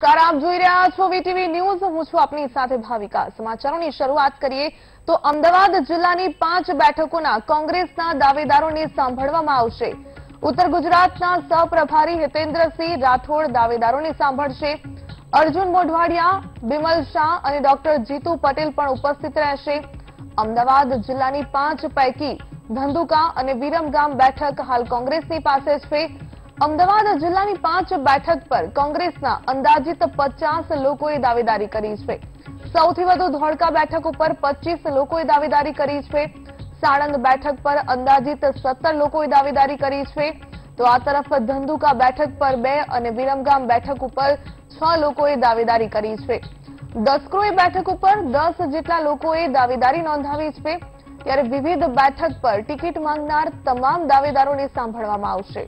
નમસ્કાર, આપ જોઈ રહ્યા છો વીટીવી ન્યૂઝ। હું છું આપની સાથે ભાવિકા। સમાચારોની શરૂઆત કરીએ તો અમદાવાદ જિલ્લાની 5 બેઠકોના કોંગ્રેસના દાવેદારોને સાંભળવામાં આવશે। ઉત્તર ગુજરાતના સહપ્રભારી હિતેન્દ્રસિંહ રાઠોડ દાવેદારોને સાંભળશે। અર્જુન મોઢવાડિયા, બિમલ શાહ અને ડોક્ટર જીતુ પટેલ પણ ઉપસ્થિત રહેશે। અમદાવાદ જિલ્લાની 5 પૈકી ધંધુકા અને વિરમગામ બેઠક હાલ કોંગ્રેસની પાસે છે। અમદાવાદ જિલ્લાની 5 બેઠક પર કોંગ્રેસના અંદાજિત 50 લોકોએ દાવેદારી કરી છે। સૌથી વધુ ધોળકા બેઠક ઉપર 25 લોકોએ દાવેદારી કરી છે। સાણંદ બેઠક પર અંદાજિત 17 લોકોએ દાવેદારી કરી છે, તો આ તરફ ધંધુકા બેઠક પર 2 અને વિરમગામ બેઠક ઉપર 6 લોકોએ દાવેદારી કરી છે। દસક્રોઈ બેઠક ઉપર 10 જેટલા લોકોએ દાવેદારી નોંધાવી છે, ત્યારે વિવિધ બેઠક પર ટિકિટ માંગનાર તમામ દાવેદારોને સાંભળવામાં આવશે।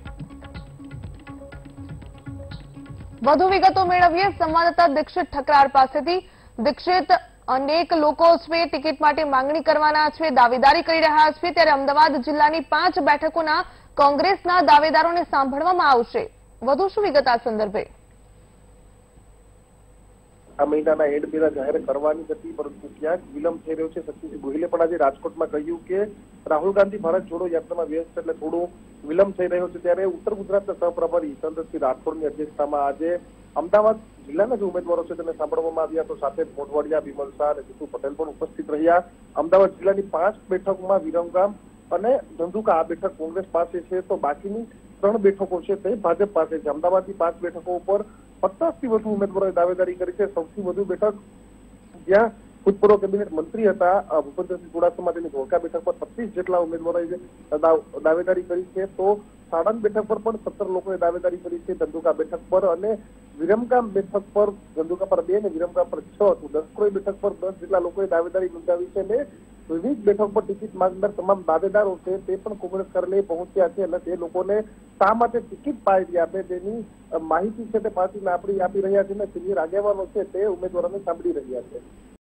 વધુ વિગતો મેળવીએ સંવાદદાતા દીક્ષિત ઠકરાર પાસેથી। દીક્ષિત, અનેક લોકો છે ટિકિટ માટે માંગણી કરવાના છે, દાવેદારી કરી રહ્યા છે, ત્યારે અમદાવાદ જિલ્લાની 5 બેઠકોના કોંગ્રેસના દાવેદારોને સાંભળવામાં આવશે। વધુ શું વિગત આ સંદર્ભે? આ મહિનાના એન્ડ પહેલા જાહેર કરવાની હતી, પરંતુ ક્યાંક વિલંબ થઈ રહ્યો છે। શક્તિસિંહ ગોહિલે પણ આજે રાજકોટમાં કહ્યું કે રાહુલ ગાંધી ભારત જોડો યાત્રામાં વ્યસ્ત એટલે થોડું વિલંબ થઈ રહ્યો છે। ત્યારે ઉત્તર ગુજરાતના સહપ્રભારી હિતેન્દ્રસિંહ રાઠોડની અધ્યક્ષતામાં આજે અમદાવાદ જિલ્લાના જે ઉમેદવારો છે તેને સાંભળવામાં આવ્યા, તો સાથે મોઢવાડિયા, બિમલ શાહ અને જીતુ પટેલ પણ ઉપસ્થિત રહ્યા। અમદાવાદ જિલ્લાની 5 બેઠકોમાં વિરમગામ અને ધંધુકા આ બેઠક કોંગ્રેસ પાસે છે, તો બાકીની 3 બેઠકો છે તે ભાજપ પાસે છે। અમદાવાદની 5 બેઠકો ઉપર 50 થી વધુ ઉમેદવારોએ દાવેદારી કરી છે। સૌથી વધુ બેઠક જ્યાં ભૂતપૂર્વ કેબિનેટ મંત્રી હતા ભૂપેન્દ્રસિંહ ચુડાસમા, તેની ધોળકા બેઠક પર 25 જેટલા ઉમેદવારોએ દાવેદારી કરી છે, તો સાણંદ બેઠક પર પણ 17 લોકોએ દાવેદારી કરી છે। ધંધુકા બેઠક પર અને વિરમગામ બેઠક પર, ધંધુકા પર 2 અને વિરમગામ પર 6, તો દસક્રોઈ બેઠક પર 10 જેટલા લોકોએ દાવેદારી નોંધાવી છે। અને વિવિધ બેઠક પર ટિકિટ માંગનાર તમામ દાવેદારો છે તે પણ કોંગ્રેસ કાર્યાલય પહોંચ્યા છે, અને તે લોકોને શા માટે ટિકિટ પાર્ટી આપે તેની માહિતી છે તે પાર્ટીને આપી રહ્યા છે, અને સિનિયર આગેવાનો છે તે ઉમેદવારોને સાંભળી રહ્યા છે।